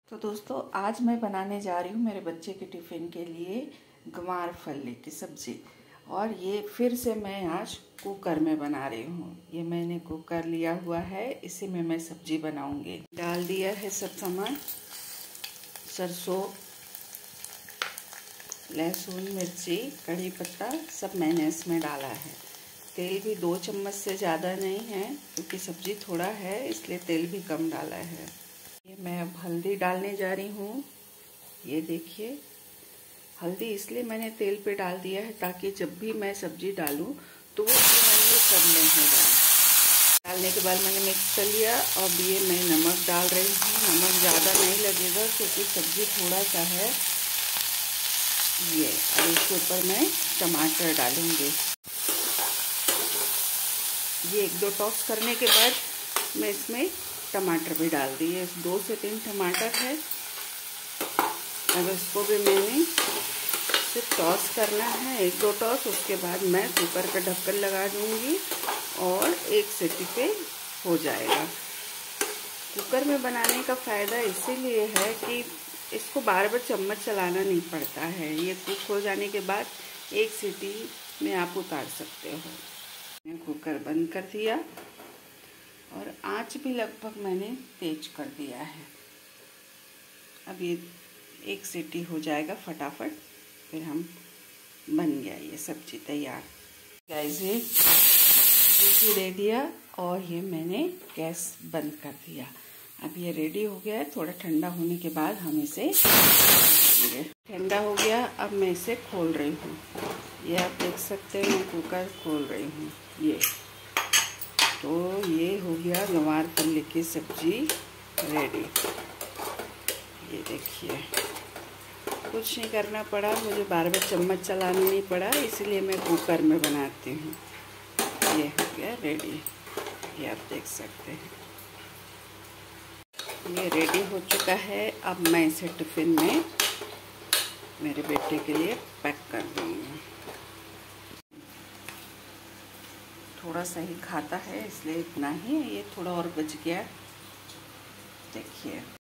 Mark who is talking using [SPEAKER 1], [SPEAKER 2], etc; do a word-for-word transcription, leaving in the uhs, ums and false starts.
[SPEAKER 1] तो दोस्तों आज मैं बनाने जा रही हूँ मेरे बच्चे के टिफ़िन के लिए गंवार फली की सब्ज़ी। और ये फिर से मैं आज कुकर में बना रही हूँ। ये मैंने कुकर लिया हुआ है, इसी में मैं सब्ज़ी बनाऊँगी। डाल दिया है सब सामान, सरसों, लहसुन, मिर्ची, कड़ी पत्ता सब मैंने इसमें डाला है। तेल भी दो चम्मच से ज़्यादा नहीं है क्योंकि सब्ज़ी थोड़ा है, इसलिए तेल भी कम डाला है। ये मैं अब हल्दी डालने जा रही हूँ। ये देखिए, हल्दी इसलिए मैंने तेल पे डाल दिया है ताकि जब भी मैं सब्ज़ी डालूँ तो वो इवनली सब में हो जाए। डालने के बाद मैंने मिक्स कर लिया। अब ये मैं नमक डाल रही हूँ। नमक ज़्यादा नहीं लगेगा क्योंकि सब्ज़ी थोड़ा सा है ये। और इसके ऊपर मैं टमाटर डालूँगी। ये एक दो टॉस करने के बाद मैं इसमें टमाटर भी डाल दिए। दो से तीन टमाटर है। अब इसको भी मैंने सिर्फ टॉस करना है, एक दो टॉस। उसके बाद मैं कुकर का ढक्कन लगा दूंगी और एक सीटी पे हो जाएगा। कुकर में बनाने का फ़ायदा इसीलिए है कि इसको बार बार चम्मच चलाना नहीं पड़ता है। ये कुक हो जाने के बाद एक सीटी में आप उतार सकते हो। मैंने कुकर बंद कर दिया और आंच भी लगभग मैंने तेज कर दिया है। अब ये एक सीटी हो जाएगा फटाफट, फिर हम बन गया ये सब्जी तैयार। गैस ये सीटी दे दिया और ये मैंने गैस बंद कर दिया। अब ये रेडी हो गया है। थोड़ा ठंडा होने के बाद हम इसे ठंडा हो गया। अब मैं इसे खोल रही हूँ। ये आप देख सकते हैं, मैं कुकर खोल रही हूँ। ये तो ये हो गया गंवार फली की सब्जी रेडी। ये देखिए, कुछ नहीं करना पड़ा मुझे, बार बार चम्मच चलाना नहीं पड़ा, इसलिए मैं कुकर में बनाती हूँ। ये हो गया रेडी। ये आप देख सकते हैं, ये रेडी हो चुका है। अब मैं इसे टिफ़िन में मेरे बेटे के लिए पैक कर दूँगी। थोड़ा सा ही खाता है इसलिए इतना ही, ये थोड़ा और बच गया। देखिए।